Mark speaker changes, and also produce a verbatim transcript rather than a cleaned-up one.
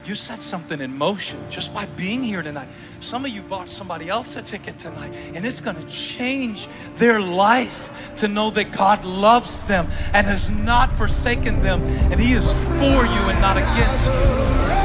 Speaker 1: You set something in motion just by being here tonight. Some of you bought somebody else a ticket tonight, and it's going to change their life to know that God loves them and has not forsaken them, and He is for you and not against you.